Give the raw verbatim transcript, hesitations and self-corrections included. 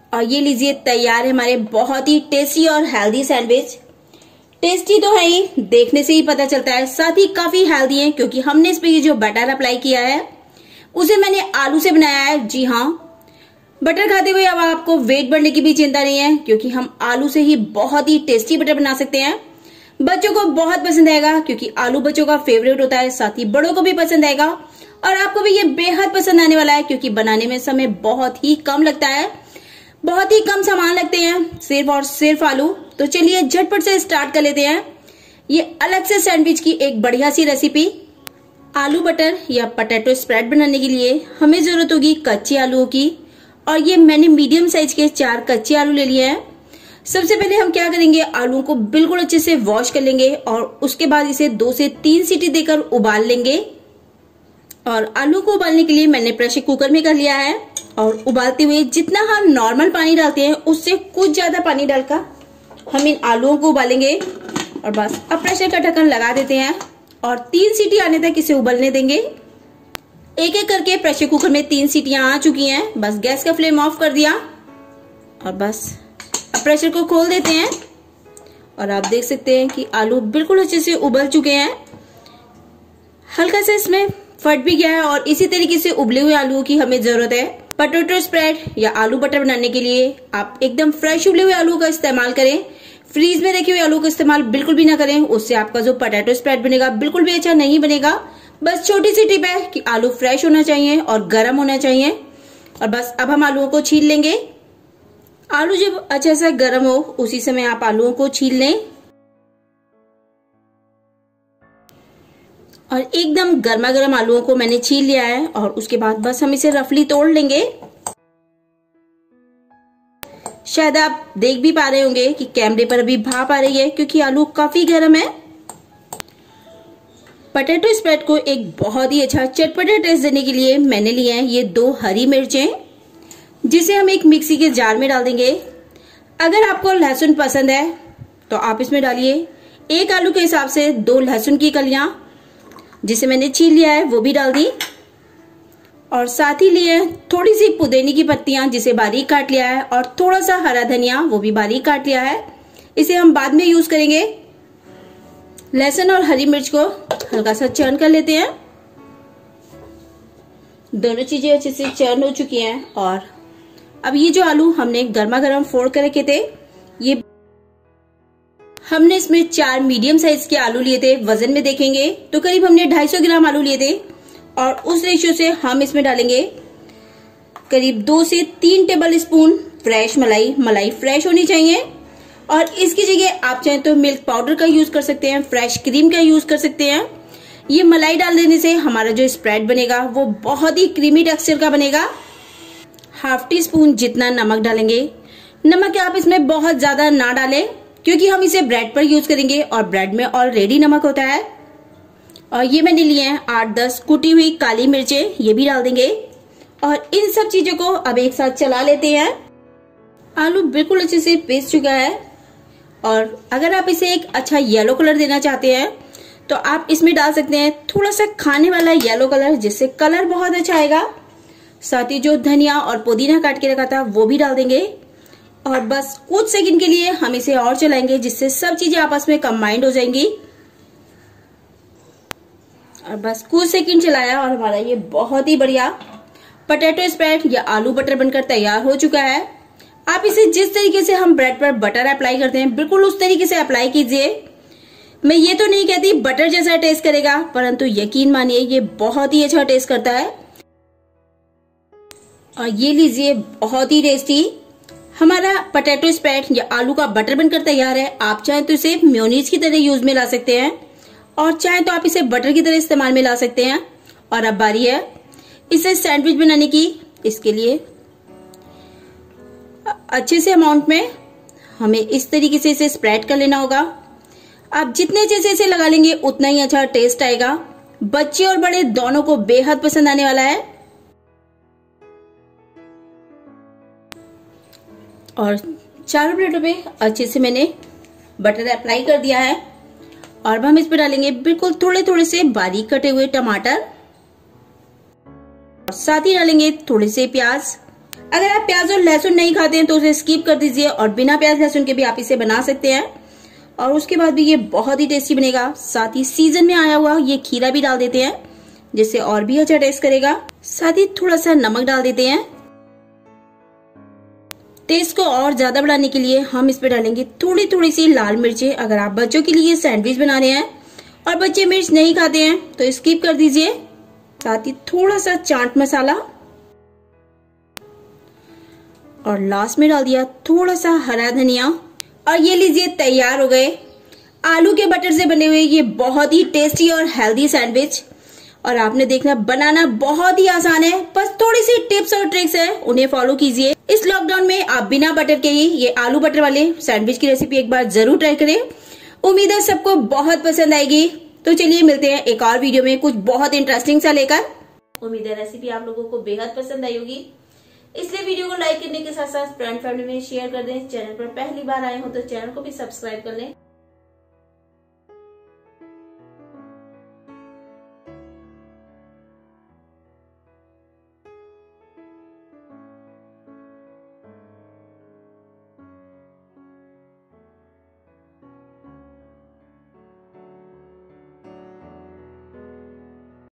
और ये लीजिए तैयार है हमारे बहुत ही टेस्टी और हेल्दी सैंडविच। टेस्टी तो है ही, देखने से ही पता चलता है, साथ ही काफी हेल्दी है क्योंकि हमने इस पे ये जो बटर अप्लाई किया है उसे मैंने आलू से बनाया है। जी हाँ, बटर खाते हुए अब आपको वेट बढ़ने की भी चिंता नहीं है क्योंकि हम आलू से ही बहुत ही टेस्टी बटर बना सकते हैं। बच्चों को बहुत पसंद आएगा क्योंकि आलू बच्चों का फेवरेट होता है, साथ ही बड़ों को भी पसंद आएगा और आपको भी ये बेहद पसंद आने वाला है क्योंकि बनाने में समय बहुत ही कम लगता है, बहुत ही कम सामान लगते हैं, सिर्फ और सिर्फ आलू। तो चलिए झटपट से स्टार्ट कर लेते हैं ये अलग से सैंडविच की एक बढ़िया सी रेसिपी। आलू बटर या पोटैटो स्प्रेड बनाने के लिए हमें जरूरत होगी कच्चे आलूओं की, और ये मैंने मीडियम साइज के चार कच्चे आलू ले लिए हैं। सबसे पहले हम क्या करेंगे, आलूओं को बिल्कुल अच्छे से वॉश कर लेंगे और उसके बाद इसे दो से तीन सीटी देकर उबाल लेंगे। और आलू को उबालने के लिए मैंने प्रेशर कुकर में कर लिया है और उबालते हुए जितना हम नॉर्मल पानी डालते हैं उससे कुछ ज्यादा पानी डालकर हम इन आलूओं को उबालेंगे। और बस अब प्रेशर का ढक्कन लगा देते हैं और तीन सीटी आने तक इसे उबलने देंगे। एक एक करके प्रेशर कुकर में तीन सीटियां आ चुकी हैं। बस गैस का फ्लेम ऑफ कर दिया और बस अब प्रेशर को खोल देते हैं और आप देख सकते हैं कि आलू बिल्कुल अच्छे से उबल चुके हैं। हल्का से इसमें फट भी गया है और इसी तरीके से उबले हुए आलूओं की हमें जरूरत है। पोटैटो स्प्रेड या आलू बटर बनाने के लिए आप एकदम फ्रेश उबले हुए आलू का इस्तेमाल करें, फ्रीज में रखे हुए आलू का इस्तेमाल बिल्कुल भी ना करें, उससे आपका जो पोटैटो स्प्रेड बनेगा बिल्कुल भी अच्छा नहीं बनेगा। बस छोटी सी टिप है कि आलू फ्रेश होना चाहिए और गर्म होना चाहिए। और बस अब हम आलूओं को छील लेंगे। आलू जब अच्छा सा गर्म हो उसी समय आप आलूओं को छील लें और एकदम गर्मा गर्म आलूओं को मैंने छील लिया है और उसके बाद बस हम इसे रफली तोड़ लेंगे। शायद आप देख भी पा रहे होंगे कि कैमरे पर अभी भाप आ रही है क्योंकि आलू काफी गर्म है। पोटैटो स्प्रेड को एक बहुत ही अच्छा चटपटा टेस्ट देने के लिए मैंने लिए हैं ये दो हरी मिर्चें, जिसे हम एक मिक्सी के जार में डाल देंगे। अगर आपको लहसुन पसंद है तो आप इसमें डालिए एक आलू के हिसाब से दो लहसुन की कलियां, जिसे मैंने छील लिया है वो भी डाल दी। और साथ ही लिए थोड़ी सी पुदीने की पत्तियां जिसे बारीक काट लिया है और थोड़ा सा हरा धनिया वो भी बारीक काट लिया है, इसे हम बाद में यूज करेंगे। लहसुन और हरी मिर्च को हल्का सा चर्न कर लेते हैं। दोनों चीजें अच्छे से चर्न हो चुकी हैं और अब ये जो आलू हमने गर्मा गर्म फोड़ कर रखे थे, ये हमने इसमें चार मीडियम साइज के आलू लिए थे। वजन में देखेंगे तो करीब हमने दो सौ पचास ग्राम आलू लिए थे और उस रेशियो से हम इसमें डालेंगे करीब दो से तीन टेबल स्पून फ्रेश मलाई। मलाई फ्रेश होनी चाहिए और इसकी जगह आप चाहें तो मिल्क पाउडर का यूज कर सकते हैं, फ्रेश क्रीम का यूज कर सकते हैं। ये मलाई डाल देने से हमारा जो स्प्रेड बनेगा वो बहुत ही क्रीमी टेक्सचर का बनेगा। हाफ टी स्पून जितना नमक डालेंगे। नमक आप इसमें बहुत ज्यादा ना डालें क्योंकि हम इसे ब्रेड पर यूज करेंगे और ब्रेड में ऑलरेडी नमक होता है। और ये मैंने लिए हैं आठ दस कुटी हुई काली मिर्चें, ये भी डाल देंगे और इन सब चीजों को अब एक साथ चला लेते हैं। आलू बिल्कुल अच्छे से पीस चुका है और अगर आप इसे एक अच्छा येलो कलर देना चाहते हैं तो आप इसमें डाल सकते हैं थोड़ा सा खाने वाला येलो कलर, जिससे कलर बहुत अच्छा आएगा। साथ ही जो धनिया और पुदीना काट के रखा था वो भी डाल देंगे और बस कुछ सेकंड के लिए हम इसे और चलाएंगे जिससे सब चीजें आपस में कंबाइंड हो जाएंगी। और बस कुछ सेकंड चलाया और हमारा ये बहुत ही बढ़िया पोटैटो स्प्रेड या आलू बटर बनकर तैयार हो चुका है। आप इसे जिस तरीके से हम ब्रेड पर बटर अप्लाई करते हैं बिल्कुल उस तरीके से अप्लाई कीजिए। मैं ये तो नहीं कहती बटर जैसा टेस्ट करेगा, परंतु यकीन मानिए ये बहुत ही अच्छा टेस्ट करता है। और ये लीजिए बहुत ही टेस्टी हमारा पोटैटो स्प्रेड या आलू का बटर बनकर तैयार है। आप चाहें तो इसे मेयोनीज की तरह यूज में ला सकते हैं और चाहें तो आप इसे बटर की तरह इस्तेमाल में ला सकते हैं। और अब बारी है इसे सैंडविच बनाने की। इसके लिए अच्छे से अमाउंट में हमें इस तरीके से इसे स्प्रेड कर लेना होगा। आप जितने अच्छे से इसे लगा लेंगे उतना ही अच्छा टेस्ट आएगा। बच्चे और बड़े दोनों को बेहद पसंद आने वाला है। और चारों प्लेटों पे अच्छे से मैंने बटर अप्लाई कर दिया है और अब हम इस पे डालेंगे बिल्कुल थोड़े थोड़े से बारीक कटे हुए टमाटर और साथ ही डालेंगे थोड़े से प्याज। अगर आप प्याज और लहसुन नहीं खाते हैं तो उसे स्किप कर दीजिए और बिना प्याज लहसुन के भी आप इसे बना सकते हैं और उसके बाद भी ये बहुत ही टेस्टी बनेगा। साथ ही सीजन में आया हुआ ये खीरा भी डाल देते हैं जिससे और भी अच्छा टेस्ट करेगा। साथ ही थोड़ा सा नमक डाल देते हैं। टेस्ट को और ज्यादा बढ़ाने के लिए हम इस पे डालेंगे थोड़ी थोड़ी सी लाल मिर्चें। अगर आप बच्चों के लिए सैंडविच बना रहे हैं और बच्चे मिर्च नहीं खाते हैं तो स्किप कर दीजिए। साथ ही थोड़ा सा चाट मसाला और लास्ट में डाल दिया थोड़ा सा हरा धनिया और ये लीजिए तैयार हो गए आलू के बटर से बने हुए ये बहुत ही टेस्टी और हेल्दी सैंडविच। और आपने देखना बनाना बहुत ही आसान है, बस थोड़ी सी टिप्स और ट्रिक्स है, उन्हें फॉलो कीजिए। इस लॉकडाउन में आप बिना बटर के ही ये आलू बटर वाले सैंडविच की रेसिपी एक बार जरूर ट्राई करें। उम्मीद है सबको बहुत पसंद आएगी। तो चलिए मिलते हैं एक और वीडियो में कुछ बहुत इंटरेस्टिंग सा लेकर। उम्मीद है रेसिपी आप लोगों को बेहद पसंद आई होगी, इसलिए वीडियो को लाइक करने के साथ साथ फ्रेंड फैमिली में शेयर कर दें। चैनल पर पहली बार आए हो तो चैनल को भी सब्सक्राइब कर लें